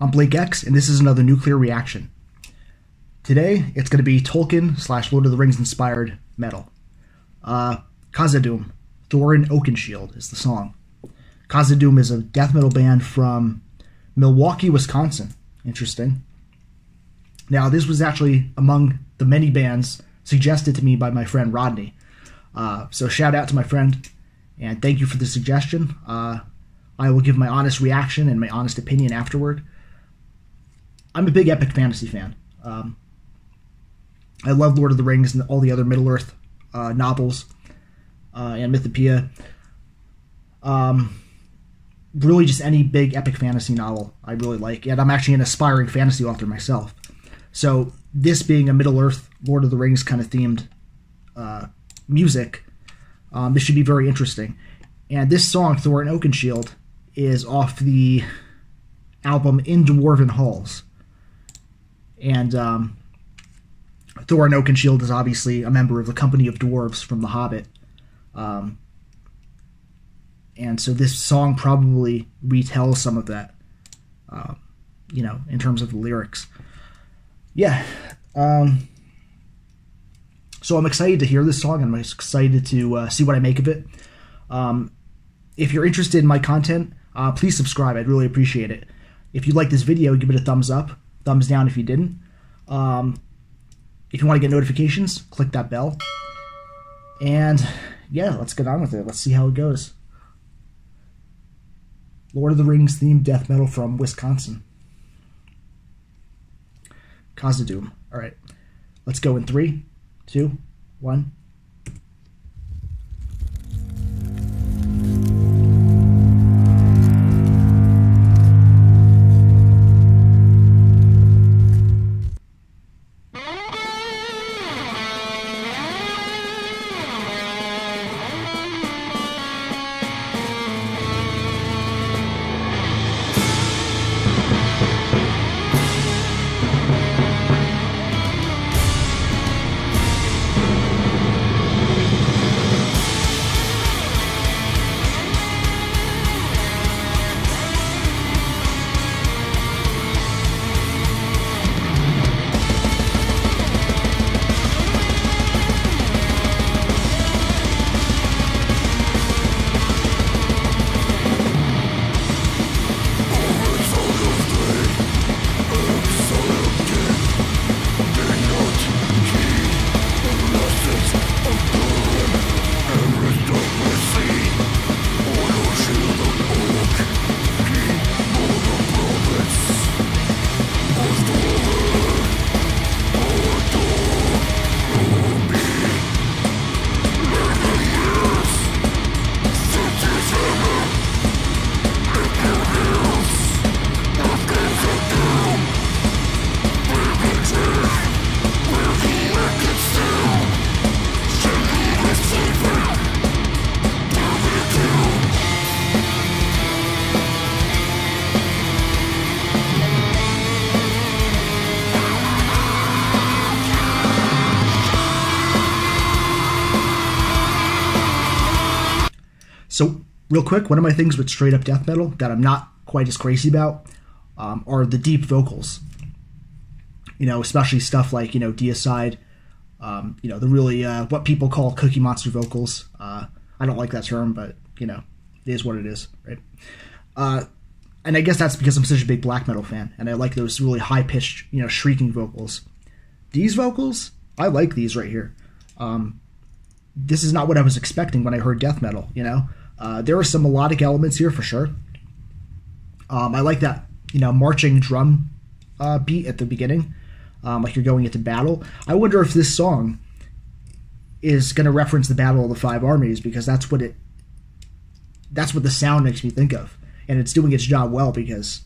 I'm Blake X, and this is another nuclear reaction. Today, it's going to be Tolkien / Lord of the Rings inspired metal. Khazaddum, Thorin Oakenshield is the song. Khazaddum is a death metal band from Milwaukee, Wisconsin. Interesting. Now, this was actually among the many bands suggested to me by my friend Rodney. So shout out to my friend, and thank you for the suggestion. I will give my honest reaction and my honest opinion afterward. I'm a big epic fantasy fan. I love Lord of the Rings and all the other Middle-earth novels and Mythopoeia. Really just any big epic fantasy novel I really like. And I'm actually an aspiring fantasy author myself. So this being a Middle-earth, Lord of the Rings kind of themed music, this should be very interesting. And this song, Thorin Oakenshield, is off the album In Dwarven Halls. And Thorin Oakenshield is obviously a member of the Company of Dwarves from The Hobbit. And so this song probably retells some of that, you know, in terms of the lyrics. Yeah. So I'm excited to hear this song, and I'm excited to see what I make of it. If you're interested in my content, please subscribe. I'd really appreciate it. If you like this video, give it a thumbs up. Thumbs down if you didn't. If you want to get notifications, click that bell. And yeah, let's get on with it. Let's see how it goes. Lord of the Rings themed death metal from Wisconsin. Khazaddum. All right, let's go in 3, 2, 1. So, real quick, one of my things with straight-up death metal that I'm not quite as crazy about are the deep vocals. You know, especially stuff like, you know, Deicide, you know, the really, what people call Cookie Monster vocals. I don't like that term, but, you know, it is what it is, right? And I guess that's because I'm such a big black metal fan, and I like those really high-pitched, you know, shrieking vocals. These vocals, I like these right here. This is not what I was expecting when I heard death metal, you know? There are some melodic elements here for sure. I like that, you know, marching drum beat at the beginning, like you're going into battle. I wonder if this song is going to reference the Battle of the Five Armies, because that's what the sound makes me think of, and it's doing its job well, because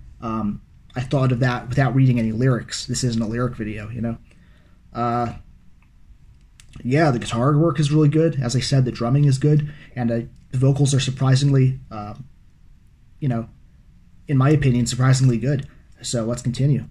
I thought of that without reading any lyrics. This isn't a lyric video, you know. Yeah, the guitar work is really good. As I said, the drumming is good, and the vocals are surprisingly, you know, in my opinion, surprisingly good. So let's continue.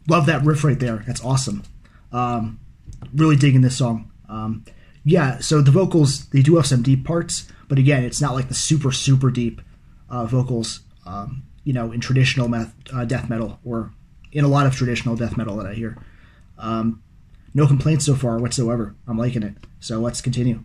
Love that riff right there. That's awesome. Really digging this song. Yeah, so the vocals, they do have some deep parts, but again, it's not like the super, super deep vocals, you know, in traditional death metal, or in a lot of traditional death metal that I hear. No complaints so far whatsoever. I'm liking it. So let's continue.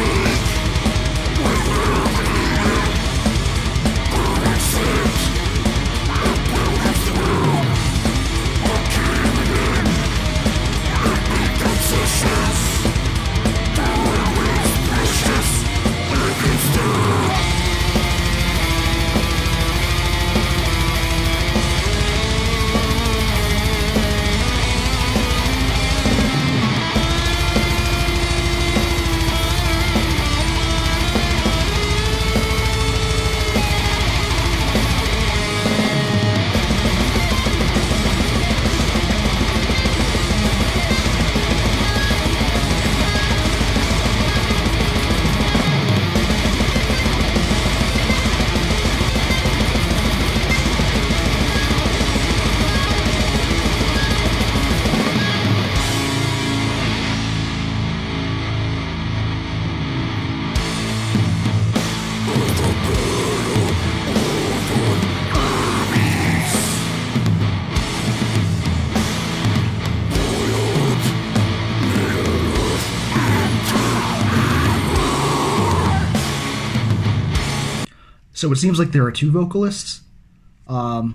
So it seems like there are two vocalists. Yeah,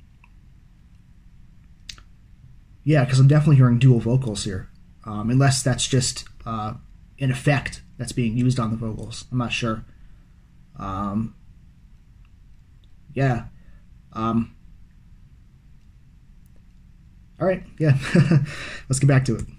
because I'm definitely hearing dual vocals here. Unless that's just an effect that's being used on the vocals. I'm not sure. Yeah. All right, yeah. Let's get back to it.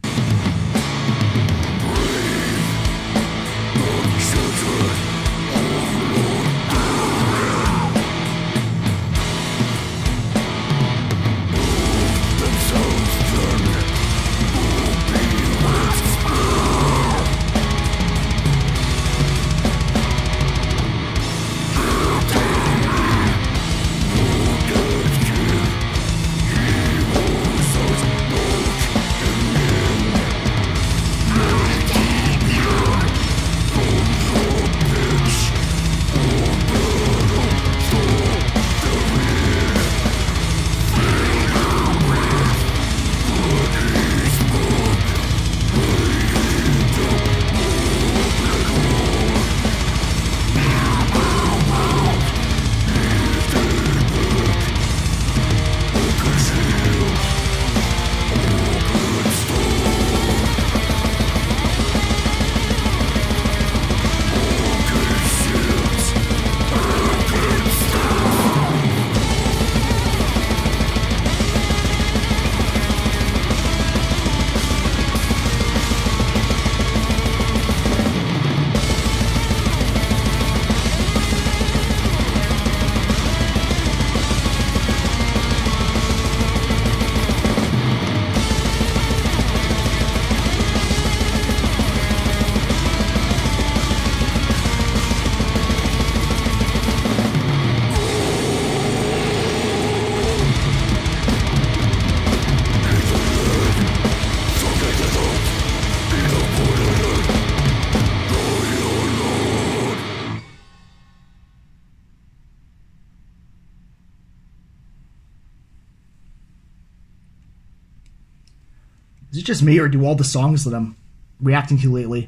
Is it just me, or do all the songs that I'm reacting to lately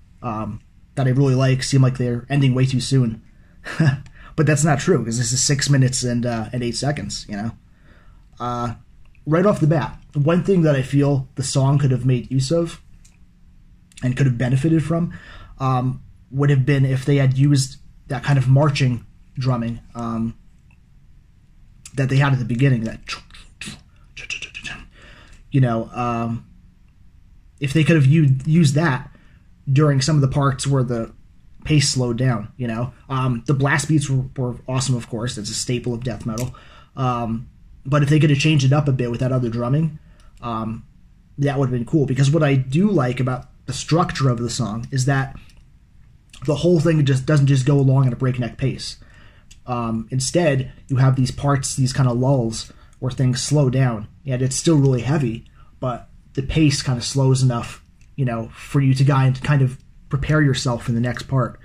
that I really like seem like they're ending way too soon? But that's not true, because this is 6 minutes and 8 seconds, you know? Right off the bat, one thing that I feel the song could have made use of and could have benefited from would have been if they had used that kind of marching drumming that they had at the beginning, that, you know, if they could have used that during some of the parts where the pace slowed down, you know. The blast beats were awesome, of course. It's a staple of death metal. But if they could have changed it up a bit with that other drumming, that would have been cool. Because what I do like about the structure of the song is that the whole thing just doesn't just go along at a breakneck pace. Instead, you have these parts, these kind of lulls, where things slow down, and it's still really heavy, but the pace kind of slows enough, for you to kind of prepare yourself for the next part,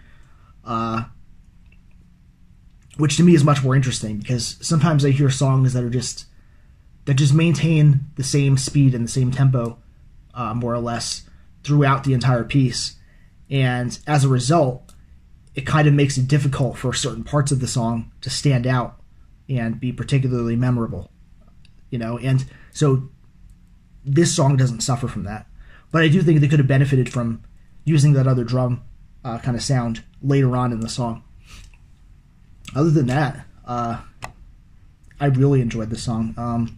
which to me is much more interesting, because sometimes I hear songs that just maintain the same speed and the same tempo, more or less, throughout the entire piece, and as a result, it kind of makes it difficult for certain parts of the song to stand out and be particularly memorable, and so this song doesn't suffer from that. But I do think they could have benefited from using that other drum kind of sound later on in the song. Other than that, I really enjoyed this song.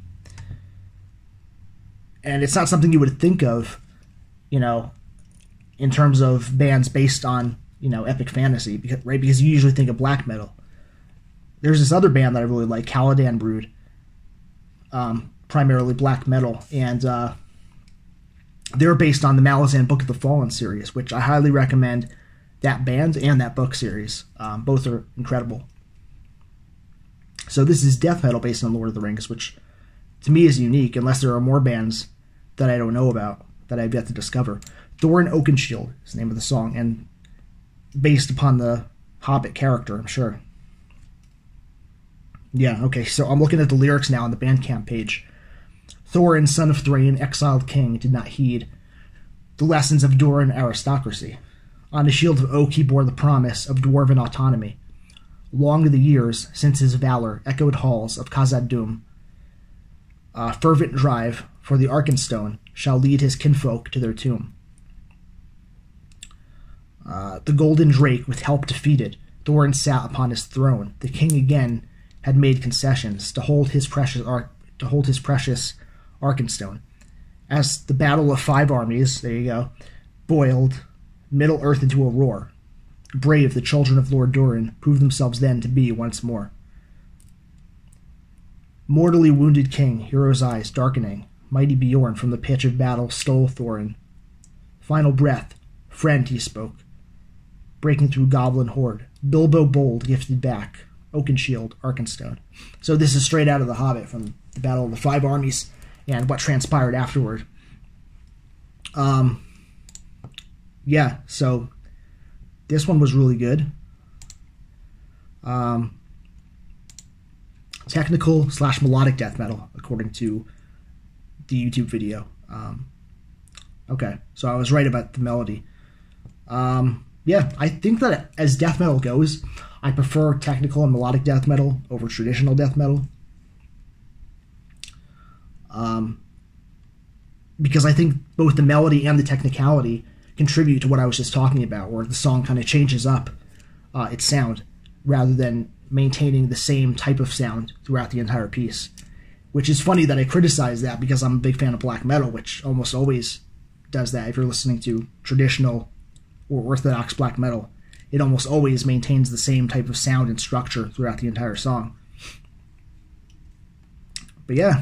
And it's not something you would think of, in terms of bands based on, epic fantasy, because you usually think of black metal. There's this other band that I really like, Khazaddum Brood, primarily black metal, and they're based on the Malazan Book of the Fallen series, which I highly recommend that band and that book series. Both are incredible. So this is death metal based on Lord of the Rings, which to me is unique, unless there are more bands that I don't know about, that I've yet to discover. Thorin Oakenshield is the name of the song, and based upon the Hobbit character, I'm sure. Yeah, okay, so I'm looking at the lyrics now on the Bandcamp page. Thorin, son of Thrain, exiled king, did not heed the lessons of Durin aristocracy. On the shield of oak he bore the promise of dwarven autonomy. Long the years since his valor echoed halls of Khazaddum. Fervent drive for the Arkenstone shall lead his kinfolk to their tomb. The golden drake with help defeated, Thorin sat upon his throne. The king again had made concessions to hold his precious Arkenstone. As the battle of 5 armies, there you go, boiled Middle Earth into a roar. Brave the children of Lord Durin proved themselves then to be once more. Mortally wounded king, hero's eyes darkening, mighty Bjorn from the pitch of battle stole Thorin. Final breath, friend, he spoke, breaking through goblin horde. Bilbo bold gifted back, Oakenshield, Arkenstone. So this is straight out of The Hobbit, from the Battle of the 5 Armies and what transpired afterward. Yeah, so this one was really good. Technical / melodic death metal, according to the YouTube video. Okay, so I was right about the melody. Yeah, I think that as death metal goes, I prefer technical and melodic death metal over traditional death metal. Because I think both the melody and the technicality contribute to what I was just talking about, where the song kind of changes up its sound rather than maintaining the same type of sound throughout the entire piece. Which is funny that I criticize that, because I'm a big fan of black metal, which almost always does that. If you're listening to traditional or orthodox black metal, it almost always maintains the same type of sound and structure throughout the entire song. But yeah,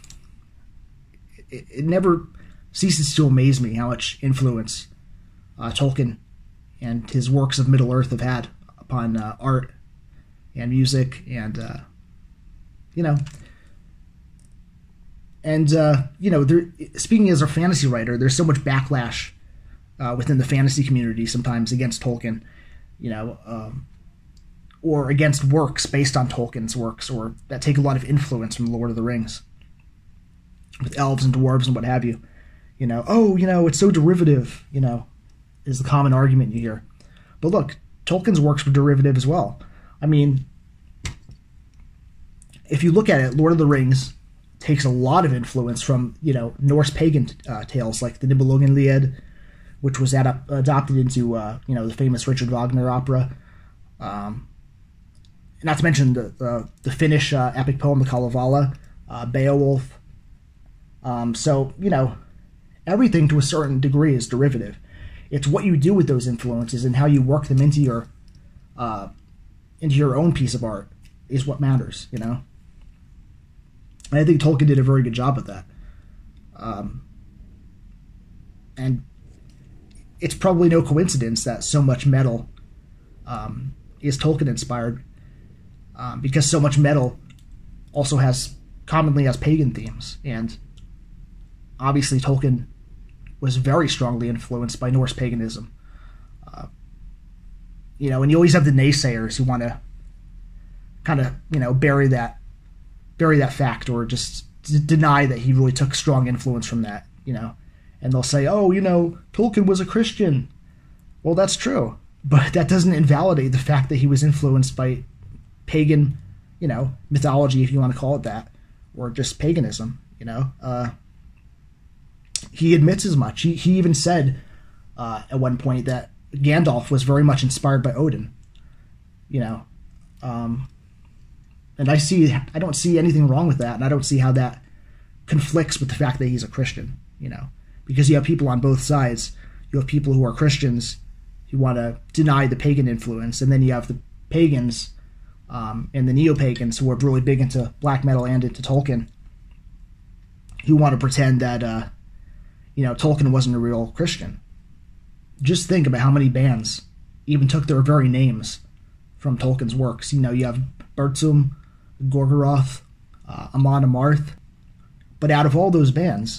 it never ceases to amaze me how much influence Tolkien and his works of Middle-earth have had upon art and music, and speaking as a fantasy writer, there's so much backlash within the fantasy community sometimes against Tolkien, or against works based on Tolkien's works, or that take a lot of influence from Lord of the Rings, with elves and dwarves and what have you. It's so derivative, is the common argument you hear. But look, Tolkien's works were derivative as well. I mean, if you look at it, Lord of the Rings takes a lot of influence from, Norse pagan tales like the Nibelungenlied, which was adopted into, the famous Richard Wagner opera. Not to mention the Finnish epic poem, the Kalevala, Beowulf. So, everything to a certain degree is derivative. It's what you do with those influences and how you work them into your own piece of art is what matters, And I think Tolkien did a very good job of that. And it's probably no coincidence that so much metal is Tolkien inspired, because so much metal also has commonly has pagan themes, and obviously Tolkien was very strongly influenced by Norse paganism. And you always have the naysayers who want to kind of bury that fact, or just deny that he really took strong influence from that. And they'll say, oh, Tolkien was a Christian. Well, that's true, but that doesn't invalidate the fact that he was influenced by pagan, mythology, if you want to call it that, or just paganism. He admits as much. He even said at one point that Gandalf was very much inspired by Odin. And I don't see anything wrong with that, and I don't see how that conflicts with the fact that he's a Christian. Because you have people on both sides. You have people who are Christians who want to deny the pagan influence, and then you have the pagans and the neo-pagans who are really big into black metal and into Tolkien, who want to pretend that Tolkien wasn't a real Christian. Just think about how many bands even took their very names from Tolkien's works. You have Burzum, Gorgoroth, Amon Amarth, but out of all those bands,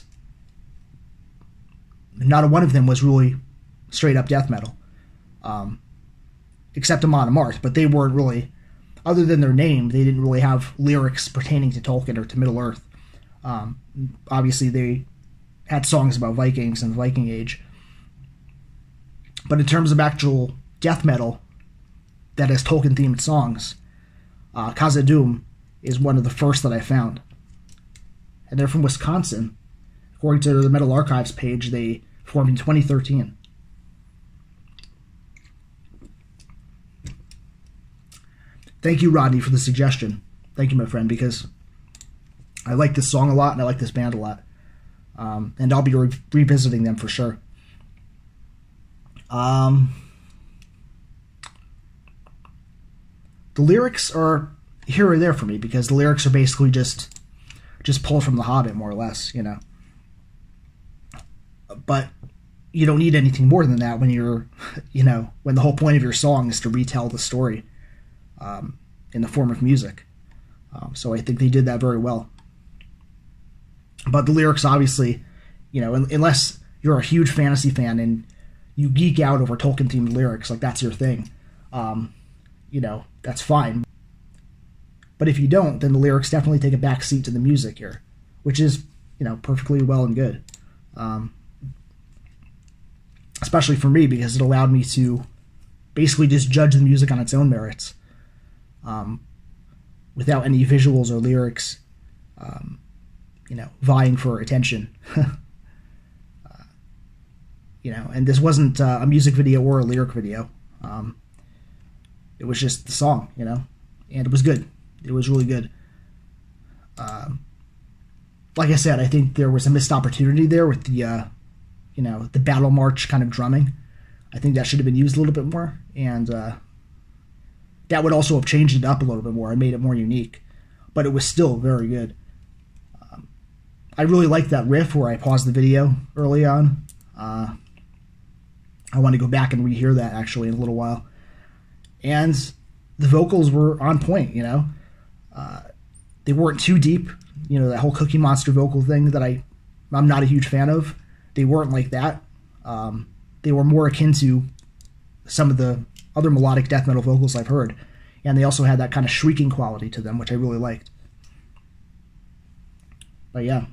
not a one of them was really straight up death metal, except Amon Amarth. But they weren't really, other than their name, they didn't really have lyrics pertaining to Tolkien or to Middle Earth. Obviously, they had songs about Vikings and the Viking Age. But in terms of actual death metal that has Tolkien-themed songs, Khazaddum is one of the first that I found. And they're from Wisconsin. According to the Metal Archives page, they formed in 2013. Thank you, Rodney, for the suggestion. Thank you, my friend, because I like this song a lot, and I like this band a lot. And I'll be revisiting them for sure. The lyrics are here or there for me, because the lyrics are basically just pulled from The Hobbit, more or less, But you don't need anything more than that when you're, when the whole point of your song is to retell the story in the form of music. So I think they did that very well. But the lyrics, obviously, unless you're a huge fantasy fan and you geek out over Tolkien-themed lyrics, like that's your thing, that's fine. But if you don't, then the lyrics definitely take a back seat to the music here, which is, perfectly well and good. Especially for me, because it allowed me to basically just judge the music on its own merits, without any visuals or lyrics, vying for attention. And this wasn't a music video or a lyric video. It was just the song, and it was good. It was really good. Like I said, I think there was a missed opportunity there with the, the battle march kind of drumming. I think that should have been used a little bit more, and that would also have changed it up a little bit more and made it more unique. But it was still very good. I really liked that riff where I paused the video early on. I want to go back and rehear that actually in a little while. And the vocals were on point, They weren't too deep. That whole Cookie Monster vocal thing that I'm not a huge fan of. They weren't like that. They were more akin to some of the other melodic death metal vocals I've heard. And they also had that kind of shrieking quality to them, which I really liked. But yeah.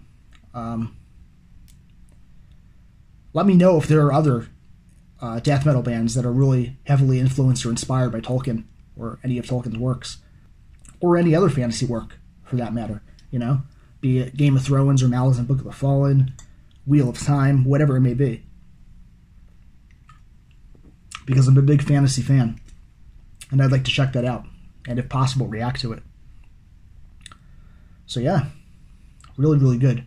Let me know if there are other death metal bands that are really heavily influenced or inspired by Tolkien or any of Tolkien's works, or any other fantasy work for that matter, be it Game of Thrones or Malazan Book of the Fallen, Wheel of Time, whatever it may be, because I'm a big fantasy fan and I'd like to check that out and if possible react to it. So yeah, really, really good.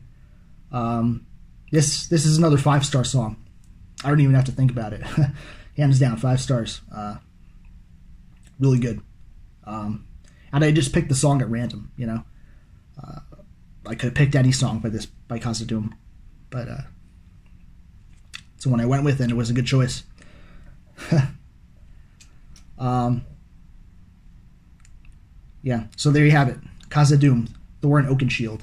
This is another 5-star song. I don't even have to think about it. Hands down, 5 stars. Really good. And I just picked the song at random, I could have picked any song by Khazaddum, but it's the one I went with, and it was a good choice. Yeah, so there you have it. Khazaddum, Thorin Oakenshield.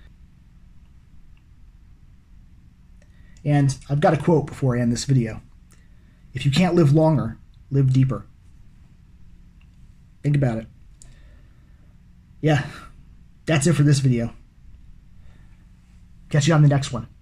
And I've got a quote before I end this video. If you can't live longer, live deeper. Think about it. Yeah, that's it for this video. Catch you on the next one.